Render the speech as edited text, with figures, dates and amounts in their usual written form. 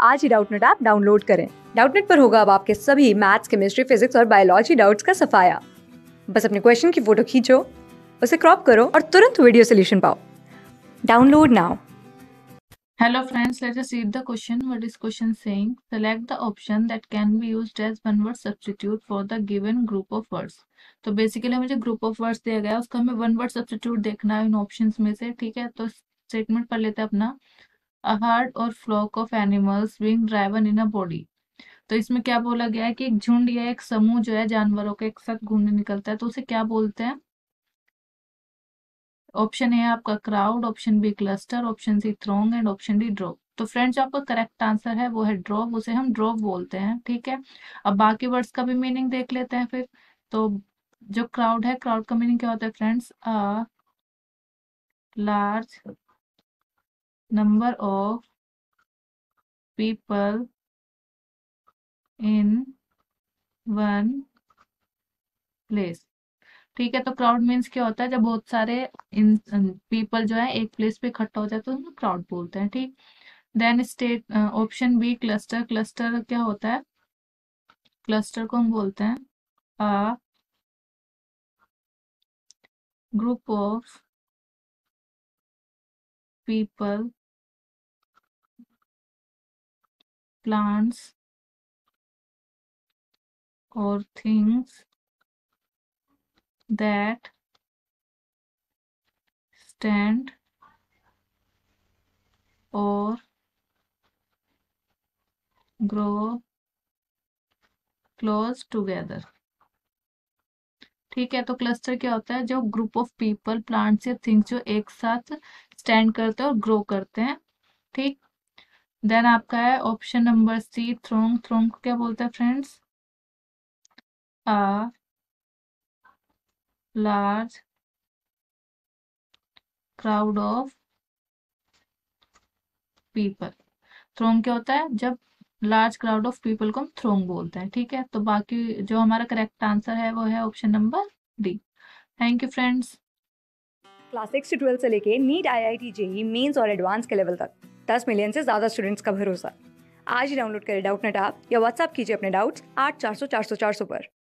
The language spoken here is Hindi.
आज ही डाउटनेट ऐप डाउनलोड करें। डाउटनेट पर होगा अब आपके सभी मैथ्स, केमिस्ट्री, फिजिक्स और बायोलॉजी डाउट्स का सफाया। बस अपने क्वेश्चन की फोटो खींचो, उसे क्रॉप करो और तुरंत वीडियो सोल्यूशन पाओ। Download now. Hello friends, let us read the question. What is question saying? Select the option that can be used as one word substitute for the given group of words. तो बेसिकली मुझे ग्रुप ऑफ वर्ड्स दिया गया है, उसका हमें वन वर्ड सब्स्टिट्यूट देखना है इन ऑप्शंस में से। ठीक है, तो स्टेटमेंट पढ़ लेते हैं अपना। अ हर्ड और flock of animals being driven in a body. तो इसमें क्या बोला गया है कि एक झुंड या एक समूह जो है जानवरों के एक साथ घूमने निकलता है, तो उसे क्या बोलते हैं? ऑप्शन ए आपका crowd, option B cluster, option C throng and option D drop. तो फ्रेंड्स, जो आपका करेक्ट आंसर है वो है ड्रॉप, उसे हम ड्रॉप बोलते हैं। ठीक है, अब बाकी वर्ड्स का भी मीनिंग देख लेते हैं फिर। तो जो क्राउड है, क्राउड का मीनिंग क्या होता है friends? A large number of people in one place. ठीक है, तो क्राउड मीन्स क्या होता है? जब बहुत सारे इन पीपल जो है एक प्लेस पे इकट्ठा हो जाते हैं तो क्राउड बोलते हैं। ठीक, then state option B cluster. Cluster क्या होता है? क्लस्टर को हम बोलते हैं a group of people, plants और थिंग्स दैट स्टैंड और ग्रो क्लोज टुगेदर। ठीक है, तो क्लस्टर क्या होता है? जो ग्रुप ऑफ पीपल, प्लांट्स या थिंग्स जो एक साथ स्टैंड करते हैं और ग्रो करते हैं। ठीक, देन आपका है ऑप्शन नंबर सी थ्रोंग। थ्रोंग को क्या बोलते हैं friends? A large crowd of people. Throng क्या होता है? जब लार्ज क्राउड ऑफ पीपल को हम थ्रोंग बोलते हैं। ठीक है, तो बाकी जो हमारा करेक्ट आंसर है वो है option number D. Thank you friends. Class 6 से 12 से लेके नीट, IIT, JEE मेंस और एडवांस के लेवल तक 10 मिलियन से ज्यादा स्टूडेंट्स का भरोसा। आज ही डाउनलोड करें डाउटनेट ऐप या व्हाट्सएप कीजिए अपने डाउट्स 8400 400 400 पर।